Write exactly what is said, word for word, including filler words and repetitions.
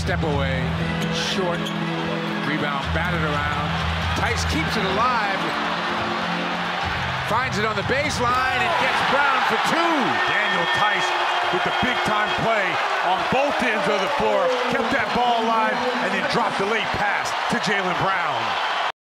step away, short, rebound batted around. Theis keeps it alive, finds it on the baseline and gets Brown for two. Daniel Theis with the big-time play on both ends of the floor, kept that ball alive and then dropped the late pass to Jaylen Brown.